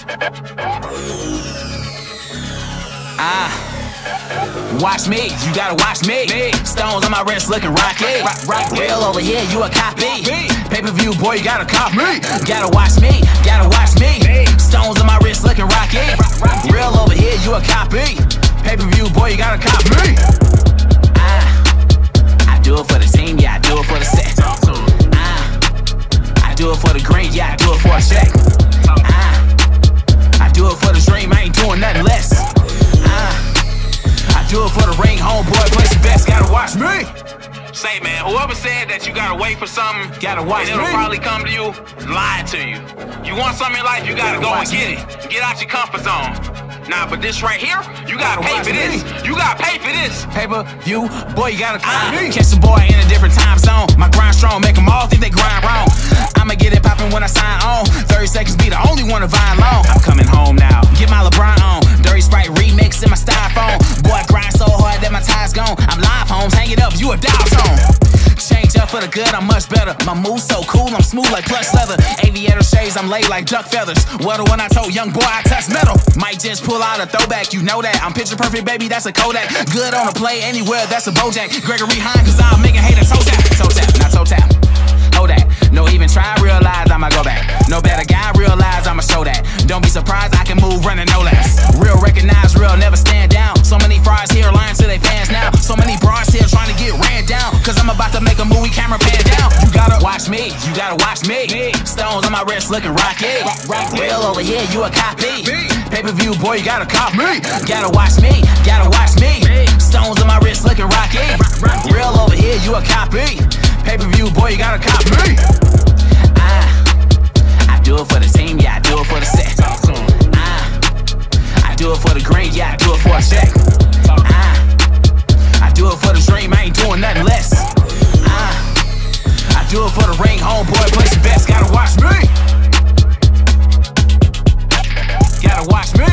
Watch me, you gotta watch me. Stones on my wrist looking rocky. Real over here, you a copy. Pay-per-view, boy, you gotta cop me. Gotta watch me, gotta watch me. Stones on my wrist looking rocky. Real over here, you a copy. Pay-per-view, boy, you gotta cop me. I do it for the team, yeah, I do it for the set. I do it for the green, yeah, I do it for a check. I do it for the dream, I ain't doing nothing less. I do it for the ring, homeboy, place your best, gotta watch me. Say, man, whoever said that you gotta wait for something, Gotta watch and it'll me. probably come to you, lying to you. You want something in life, you gotta go and watch get me. it. Get out your comfort zone. Nah, but this right here, you gotta pay watch for this. me. You gotta pay for this. Pay-per-view, boy, you gotta cop me. Catch the boy in a different time zone. My grind strong, make them all think they grind wrong. I'ma get it poppin' when I sign on. 30 seconds be the only one to vine long. I'm coming home now, get my LeBron on. Dirty Sprite remix in my styrofoam. Boy, I grind so hard that my tie's gone. I'm live, Holmes, hang it up, you a dial tone. Change up for the good, I'm much better. My move's so cool, I'm smooth like plush leather. Aviator shades, I'm laid like duck feathers. What when I told young boy I touch metal. Might just pull out a throwback, you know that. I'm picture perfect, baby, that's a Kodak. Good on a play anywhere, that's a Bojack. Gregory Hine, cause I'm making haters toe tap. Toe tap, not toe tap. Hold that. No even try, realize I'ma go back. No better guy, realize I'ma show that. Don't be surprised, I can move running no laps. Real recognize, real never stand down. So many fries here lying to their fans now. So many bras here trying to get ran down. Cause I'm about to make a movie camera pan down. You gotta watch me, you gotta watch me. Stones on my wrist looking rocky. Real over here, you a copy. Pay-per-view, boy, you gotta cop me. Gotta watch me, gotta watch me. Stones on my wrist looking rocky. Real over here, you a copy. Pay-per-view, boy, you gotta cop me. I do it for the team, yeah, I do it for the set. I do it for the green, yeah, I do it for a check. I do it for the dream, I ain't doing nothing less. I do it for the ring, homeboy, place your best, gotta watch me. Gotta watch me.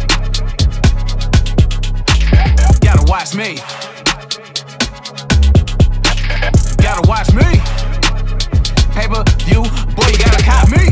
Gotta watch me. Gotta watch me. Pay-per-view, boy, you gotta cop me.